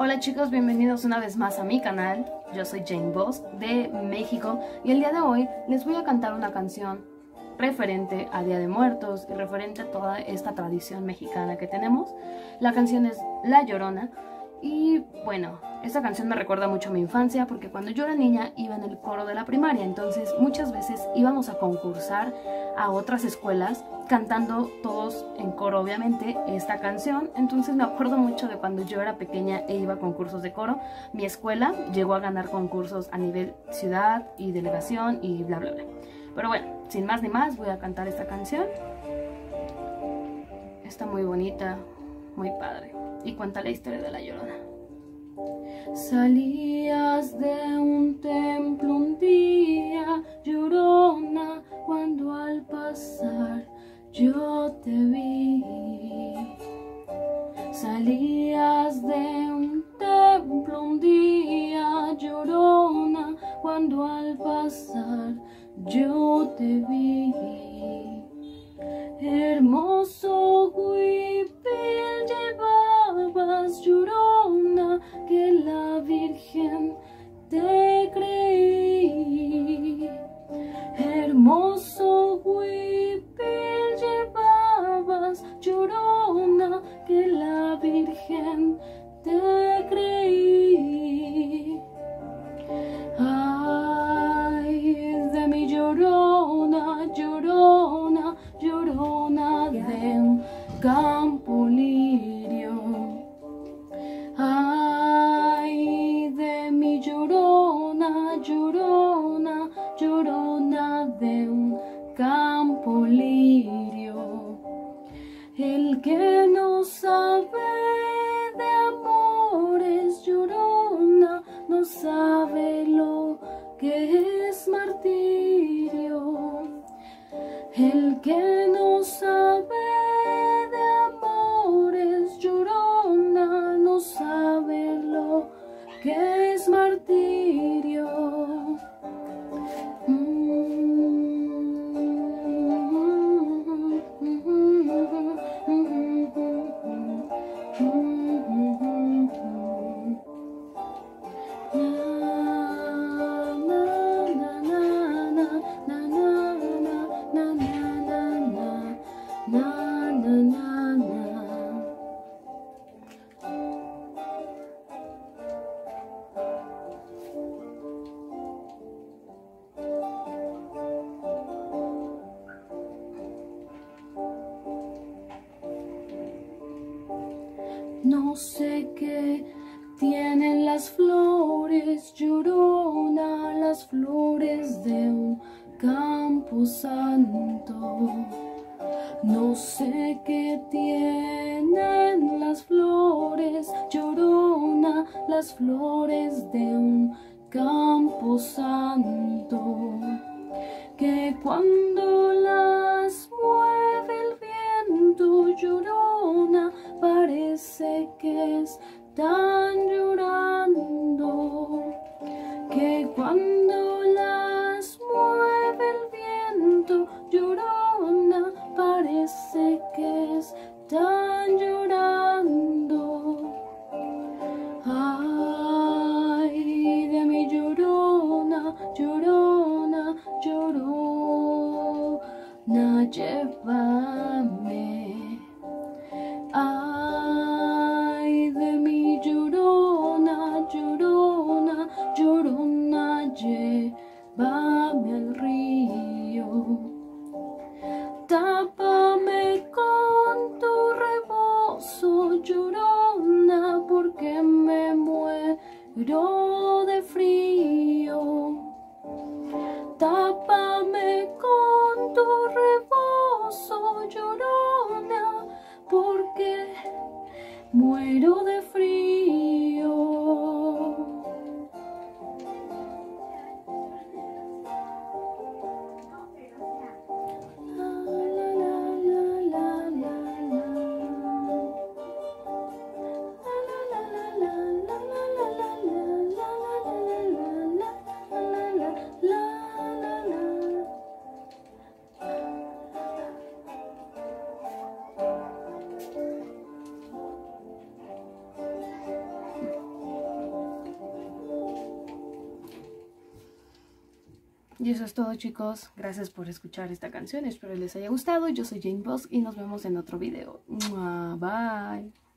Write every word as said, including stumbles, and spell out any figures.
Hola chicos, bienvenidos una vez más a mi canal. Yo soy Jane Boss de México y el día de hoy les voy a cantar una canción referente a Día de Muertos y referente a toda esta tradición mexicana que tenemos. La canción es La Llorona y bueno, esta canción me recuerda mucho a mi infancia porque cuando yo era niña iba en el coro de la primaria, entonces muchas veces íbamos a concursar a otras escuelas cantando todos en coro obviamente esta canción. Entonces me acuerdo mucho de cuando yo era pequeña e iba a concursos de coro. Mi escuela llegó a ganar concursos a nivel ciudad y delegación y bla bla bla. Pero bueno, sin más ni más voy a cantar esta canción. Está muy bonita, muy padre y cuenta la historia de La Llorona. Salías de un templo un día, Llorona, cuando al pasar yo te vi. Salías de un templo un día, Llorona, cuando al pasar yo te vi. Hermoso huipil llevabas, Llorona, que la Virgen te creí. Hermoso huipil llevabas, Llorona, que la Virgen te creí. Ay, de mi Llorona, Llorona, Llorona de un campo lirio. Ay, de mi Llorona, Llorona, Llorona de un campo lirio. El que no sabe de amores, Llorona, no sabe lo que es martirio. El que no sabe de amores, Llorona, no sabe lo que es martirio. No sé qué tienen las flores, Llorona, las flores de un campo santo. No sé qué tienen las flores, Llorona, las flores de un campo santo, que cuando las mueve el viento, Llorona, parece que están llorando, que cuando las mueve el viento, Llorona, parece que están llorando. Ay, de mi Llorona, Llorona, Llorona, llévame. Ay, de mi Llorona, Llorona, Llorona, llévame al río. Tápame con tu rebozo, Llorona, porque me muero de frío. Tápame con tu rebozo, Llorona, porque muero de frío. Y eso es todo, chicos. Gracias por escuchar esta canción. Espero les haya gustado. Yo soy Jane Bosch y nos vemos en otro video. Bye.